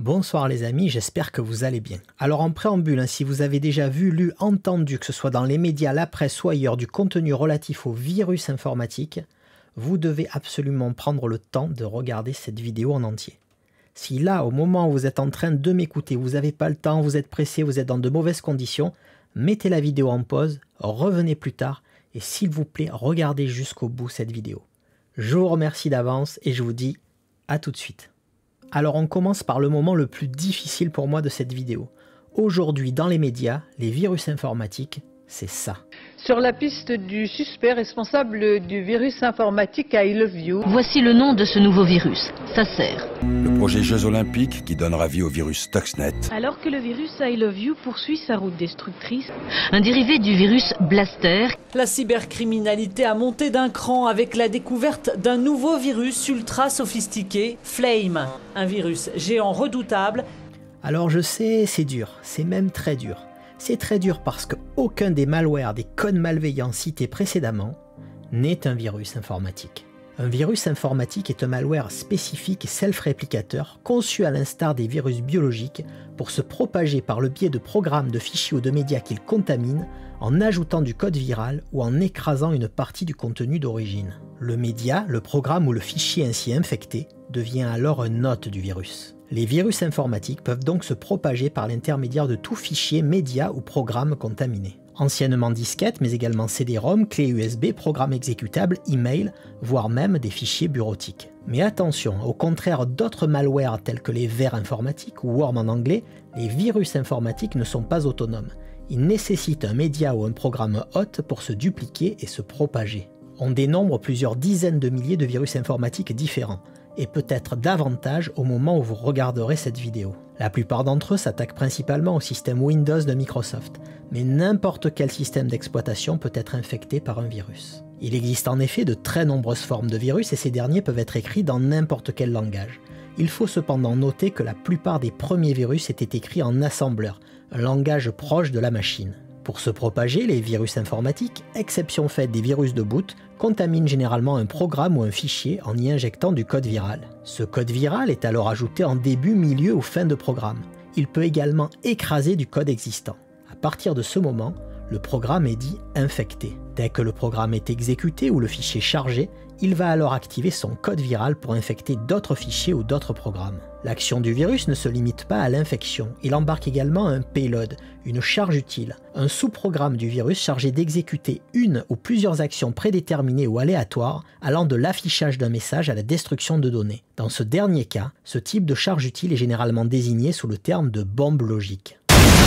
Bonsoir les amis, j'espère que vous allez bien. Alors en préambule, si vous avez déjà vu, lu, entendu, que ce soit dans les médias, la presse ou ailleurs, du contenu relatif aux virus informatiques, vous devez absolument prendre le temps de regarder cette vidéo en entier. Si là, au moment où vous êtes en train de m'écouter, vous n'avez pas le temps, vous êtes pressé, vous êtes dans de mauvaises conditions, mettez la vidéo en pause, revenez plus tard et s'il vous plaît, regardez jusqu'au bout cette vidéo. Je vous remercie d'avance et je vous dis à tout de suite. Alors on commence par le moment le plus difficile pour moi de cette vidéo. Aujourd'hui dans les médias, les virus informatiques, c'est ça. Sur la piste du suspect responsable du virus informatique I Love You. Voici le nom de ce nouveau virus, Sacer. Le projet Jeux Olympiques qui donnera vie au virus Stuxnet. Alors que le virus I Love You poursuit sa route destructrice. Un dérivé du virus Blaster. La cybercriminalité a monté d'un cran avec la découverte d'un nouveau virus ultra sophistiqué, Flame. Un virus géant redoutable. Alors je sais, c'est dur, c'est même très dur. C'est très dur parce qu'aucun des malwares, des codes malveillants cités précédemment n'est un virus informatique. Un virus informatique est un malware spécifique et self-réplicateur conçu à l'instar des virus biologiques pour se propager par le biais de programmes, de fichiers ou de médias qu'il contamine en ajoutant du code viral ou en écrasant une partie du contenu d'origine. Le média, le programme ou le fichier ainsi infecté devient alors un hôte du virus. Les virus informatiques peuvent donc se propager par l'intermédiaire de tout fichier, média ou programme contaminé. Anciennement disquette, mais également CD-ROM, clé USB, programme exécutable, email, voire même des fichiers bureautiques. Mais attention, au contraire d'autres malwares tels que les vers informatiques ou worms en anglais, les virus informatiques ne sont pas autonomes. Ils nécessitent un média ou un programme hôte pour se dupliquer et se propager. On dénombre plusieurs dizaines de milliers de virus informatiques différents, et peut-être davantage au moment où vous regarderez cette vidéo. La plupart d'entre eux s'attaquent principalement au système Windows de Microsoft, mais n'importe quel système d'exploitation peut être infecté par un virus. Il existe en effet de très nombreuses formes de virus et ces derniers peuvent être écrits dans n'importe quel langage. Il faut cependant noter que la plupart des premiers virus étaient écrits en assembleur, un langage proche de la machine. Pour se propager, les virus informatiques, exception faite des virus de boot, contaminent généralement un programme ou un fichier en y injectant du code viral. Ce code viral est alors ajouté en début, milieu ou fin de programme. Il peut également écraser du code existant. À partir de ce moment, le programme est dit infecté. Dès que le programme est exécuté ou le fichier chargé, il va alors activer son code viral pour infecter d'autres fichiers ou d'autres programmes. L'action du virus ne se limite pas à l'infection, il embarque également un payload, une charge utile, un sous-programme du virus chargé d'exécuter une ou plusieurs actions prédéterminées ou aléatoires allant de l'affichage d'un message à la destruction de données. Dans ce dernier cas, ce type de charge utile est généralement désigné sous le terme de bombe logique.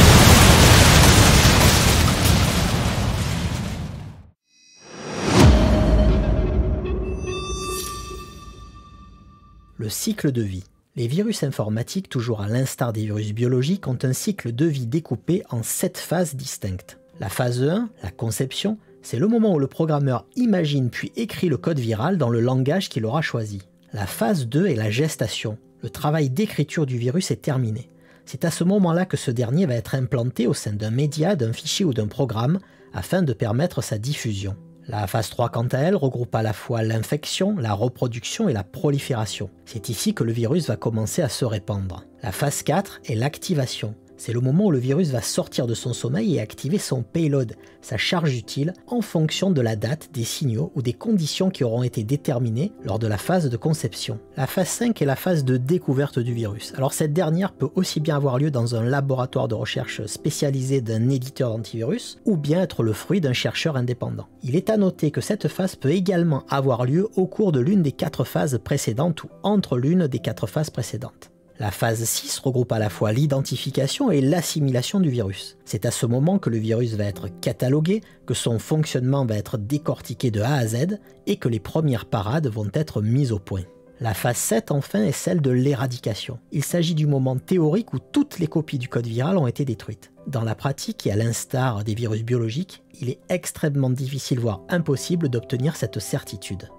Le cycle de vie. Les virus informatiques, toujours à l'instar des virus biologiques, ont un cycle de vie découpé en 7 phases distinctes. La phase 1, la conception, c'est le moment où le programmeur imagine puis écrit le code viral dans le langage qu'il aura choisi. La phase 2 est la gestation. Le travail d'écriture du virus est terminé. C'est à ce moment-là que ce dernier va être implanté au sein d'un média, d'un fichier ou d'un programme afin de permettre sa diffusion. La phase 3, quant à elle, regroupe à la fois l'infection, la reproduction et la prolifération. C'est ici que le virus va commencer à se répandre. La phase 4 est l'activation. C'est le moment où le virus va sortir de son sommeil et activer son payload, sa charge utile, en fonction de la date, des signaux ou des conditions qui auront été déterminées lors de la phase de conception. La phase 5 est la phase de découverte du virus. Alors cette dernière peut aussi bien avoir lieu dans un laboratoire de recherche spécialisé d'un éditeur d'antivirus, ou bien être le fruit d'un chercheur indépendant. Il est à noter que cette phase peut également avoir lieu au cours de l'une des 4 phases précédentes ou entre l'une des 4 phases précédentes. La phase 6 regroupe à la fois l'identification et l'assimilation du virus. C'est à ce moment que le virus va être catalogué, que son fonctionnement va être décortiqué de A à Z et que les premières parades vont être mises au point. La phase 7 enfin est celle de l'éradication. Il s'agit du moment théorique où toutes les copies du code viral ont été détruites. Dans la pratique et à l'instar des virus biologiques, il est extrêmement difficile voire impossible d'obtenir cette certitude.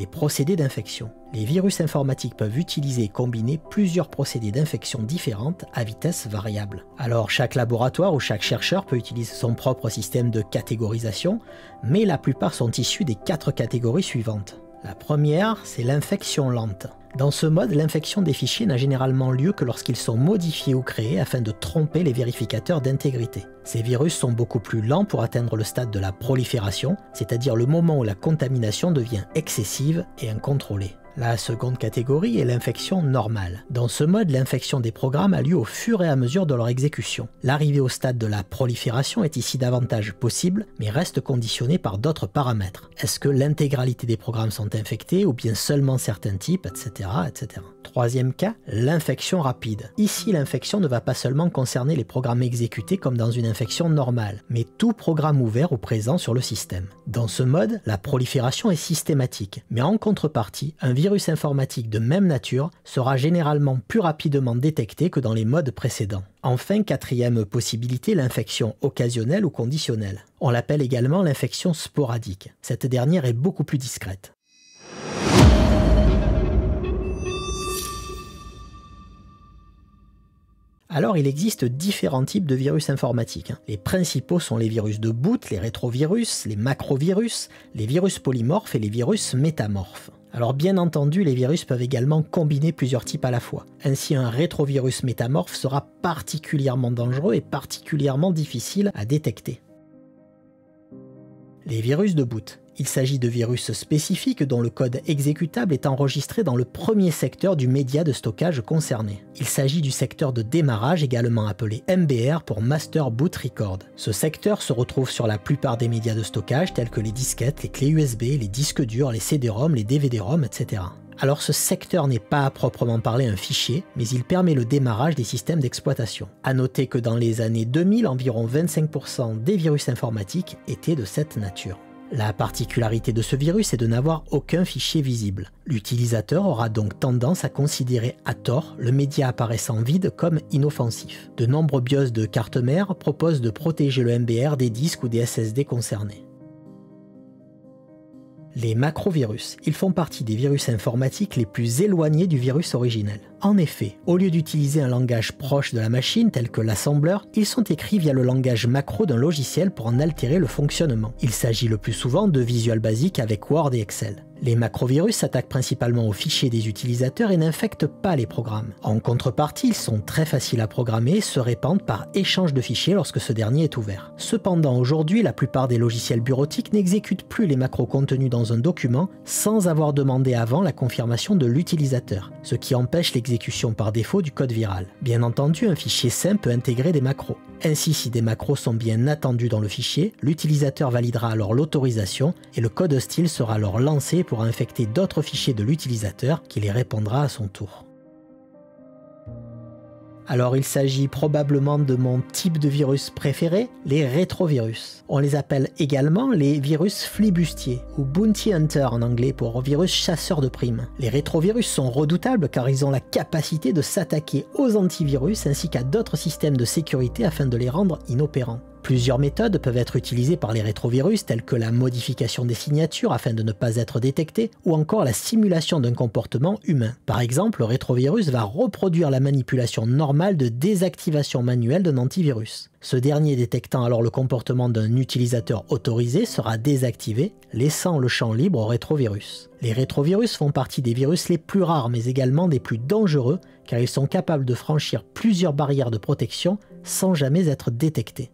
les procédés d'infection. Les virus informatiques peuvent utiliser et combiner plusieurs procédés d'infection différentes à vitesse variable. Alors chaque laboratoire ou chaque chercheur peut utiliser son propre système de catégorisation, mais la plupart sont issus des 4 catégories suivantes. La première, c'est l'infection lente. Dans ce mode, l'infection des fichiers n'a généralement lieu que lorsqu'ils sont modifiés ou créés afin de tromper les vérificateurs d'intégrité. Ces virus sont beaucoup plus lents pour atteindre le stade de la prolifération, c'est-à-dire le moment où la contamination devient excessive et incontrôlée. La seconde catégorie est l'infection normale. Dans ce mode, l'infection des programmes a lieu au fur et à mesure de leur exécution. L'arrivée au stade de la prolifération est ici davantage possible, mais reste conditionnée par d'autres paramètres. Est-ce que l'intégralité des programmes sont infectés ou bien seulement certains types, etc., etc. Troisième cas, l'infection rapide. Ici, l'infection ne va pas seulement concerner les programmes exécutés comme dans une infection normale, mais tout programme ouvert ou présent sur le système. Dans ce mode, la prolifération est systématique, mais en contrepartie, un virus informatique de même nature sera généralement plus rapidement détecté que dans les modes précédents. Enfin, quatrième possibilité, l'infection occasionnelle ou conditionnelle. On l'appelle également l'infection sporadique. Cette dernière est beaucoup plus discrète. Alors il existe différents types de virus informatiques. Les principaux sont les virus de boot, les rétrovirus, les macrovirus, les virus polymorphes et les virus métamorphes. Alors bien entendu, les virus peuvent également combiner plusieurs types à la fois. Ainsi, un rétrovirus métamorphe sera particulièrement dangereux et particulièrement difficile à détecter. Les virus de boot. Il s'agit de virus spécifiques dont le code exécutable est enregistré dans le premier secteur du média de stockage concerné. Il s'agit du secteur de démarrage, également appelé MBR pour Master Boot Record. Ce secteur se retrouve sur la plupart des médias de stockage tels que les disquettes, les clés USB, les disques durs, les CD-ROM, les DVD-ROM, etc. Alors ce secteur n'est pas à proprement parler un fichier, mais il permet le démarrage des systèmes d'exploitation. A noter que dans les années 2000, environ 25% des virus informatiques étaient de cette nature. La particularité de ce virus est de n'avoir aucun fichier visible. L'utilisateur aura donc tendance à considérer à tort le média apparaissant vide comme inoffensif. De nombreux BIOS de carte mère proposent de protéger le MBR des disques ou des SSD concernés. Les macrovirus, ils font partie des virus informatiques les plus éloignés du virus originel. En effet, au lieu d'utiliser un langage proche de la machine tel que l'assembleur, ils sont écrits via le langage macro d'un logiciel pour en altérer le fonctionnement. Il s'agit le plus souvent de Visual Basic avec Word et Excel. Les macrovirus s'attaquent principalement aux fichiers des utilisateurs et n'infectent pas les programmes. En contrepartie, ils sont très faciles à programmer et se répandent par échange de fichiers lorsque ce dernier est ouvert. Cependant, aujourd'hui, la plupart des logiciels bureautiques n'exécutent plus les macros contenus dans un document sans avoir demandé avant la confirmation de l'utilisateur, ce qui empêche l'exécution par défaut du code viral. Bien entendu, un fichier simple peut intégrer des macros. Ainsi, si des macros sont bien attendus dans le fichier, l'utilisateur validera alors l'autorisation et le code hostile sera alors lancé pour infecter d'autres fichiers de l'utilisateur qui les répondra à son tour. Alors il s'agit probablement de mon type de virus préféré, les rétrovirus. On les appelle également les virus flibustiers, ou bounty hunter en anglais pour virus chasseurs de primes. Les rétrovirus sont redoutables car ils ont la capacité de s'attaquer aux antivirus ainsi qu'à d'autres systèmes de sécurité afin de les rendre inopérants. Plusieurs méthodes peuvent être utilisées par les rétrovirus telles que la modification des signatures afin de ne pas être détecté ou encore la simulation d'un comportement humain. Par exemple, le rétrovirus va reproduire la manipulation normale de désactivation manuelle d'un antivirus. Ce dernier détectant alors le comportement d'un utilisateur autorisé sera désactivé, laissant le champ libre au rétrovirus. Les rétrovirus font partie des virus les plus rares mais également des plus dangereux car ils sont capables de franchir plusieurs barrières de protection sans jamais être détectés.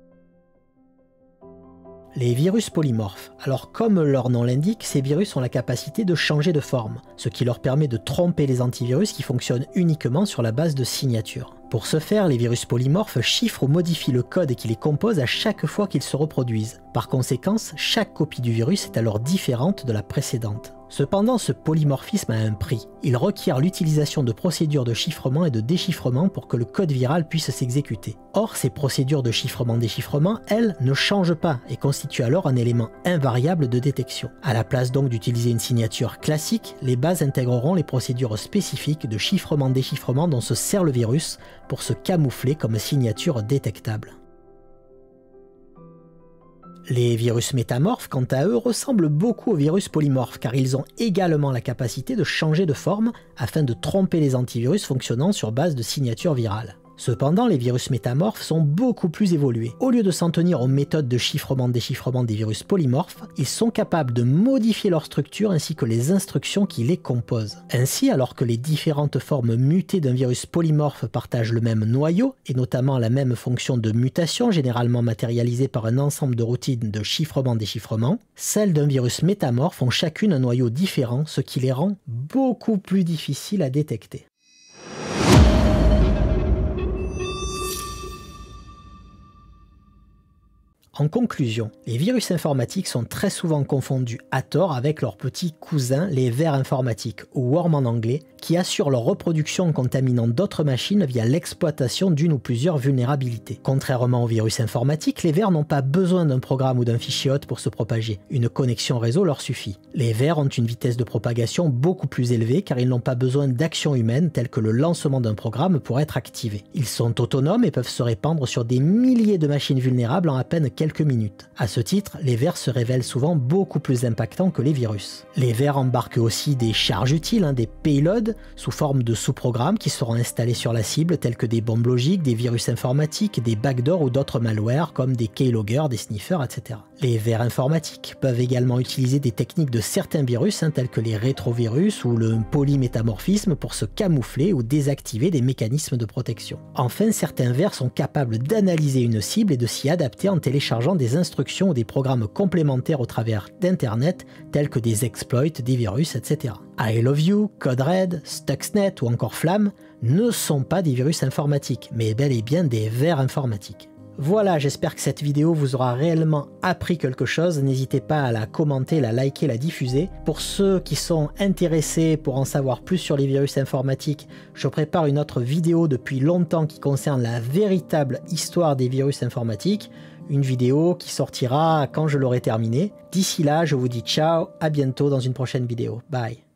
Les virus polymorphes. Alors comme leur nom l'indique, ces virus ont la capacité de changer de forme, ce qui leur permet de tromper les antivirus qui fonctionnent uniquement sur la base de signatures. Pour ce faire, les virus polymorphes chiffrent ou modifient le code qui les compose à chaque fois qu'ils se reproduisent. Par conséquent, chaque copie du virus est alors différente de la précédente. Cependant, ce polymorphisme a un prix. Il requiert l'utilisation de procédures de chiffrement et de déchiffrement pour que le code viral puisse s'exécuter. Or, ces procédures de chiffrement-déchiffrement, elles, ne changent pas et constituent alors un élément invariable de détection. À la place donc d'utiliser une signature classique, les bases intégreront les procédures spécifiques de chiffrement-déchiffrement dont se sert le virus pour se camoufler comme signature détectable. Les virus métamorphes, quant à eux, ressemblent beaucoup aux virus polymorphes car ils ont également la capacité de changer de forme afin de tromper les antivirus fonctionnant sur base de signatures virales. Cependant, les virus métamorphes sont beaucoup plus évolués. Au lieu de s'en tenir aux méthodes de chiffrement-déchiffrement des virus polymorphes, ils sont capables de modifier leur structure ainsi que les instructions qui les composent. Ainsi, alors que les différentes formes mutées d'un virus polymorphe partagent le même noyau, et notamment la même fonction de mutation généralement matérialisée par un ensemble de routines de chiffrement-déchiffrement, celles d'un virus métamorphe ont chacune un noyau différent, ce qui les rend beaucoup plus difficiles à détecter. En conclusion, les virus informatiques sont très souvent confondus à tort avec leurs petits cousins, les vers informatiques, ou worms en anglais, qui assurent leur reproduction en contaminant d'autres machines via l'exploitation d'une ou plusieurs vulnérabilités. Contrairement aux virus informatiques, les vers n'ont pas besoin d'un programme ou d'un fichier hôte pour se propager. Une connexion réseau leur suffit. Les vers ont une vitesse de propagation beaucoup plus élevée car ils n'ont pas besoin d'action humaine telle que le lancement d'un programme pour être activés. Ils sont autonomes et peuvent se répandre sur des milliers de machines vulnérables en à peine quelques minutes. À ce titre, les vers se révèlent souvent beaucoup plus impactants que les virus. Les vers embarquent aussi des charges utiles, des payloads, sous forme de sous-programmes qui seront installés sur la cible tels que des bombes logiques, des virus informatiques, des backdoors ou d'autres malwares comme des keyloggers, des sniffers, etc. Les vers informatiques peuvent également utiliser des techniques de certains virus tels que les rétrovirus ou le polymétamorphisme pour se camoufler ou désactiver des mécanismes de protection. Enfin, certains vers sont capables d'analyser une cible et de s'y adapter en téléchargeant des instructions ou des programmes complémentaires au travers d'Internet tels que des exploits, des virus, etc. I Love You, Code Red, Stuxnet ou encore Flamme ne sont pas des virus informatiques, mais bel et bien des vers informatiques. Voilà, j'espère que cette vidéo vous aura réellement appris quelque chose. N'hésitez pas à la commenter, la liker, la diffuser. Pour ceux qui sont intéressés pour en savoir plus sur les virus informatiques, je prépare une autre vidéo depuis longtemps qui concerne la véritable histoire des virus informatiques. Une vidéo qui sortira quand je l'aurai terminée. D'ici là, je vous dis ciao, à bientôt dans une prochaine vidéo. Bye.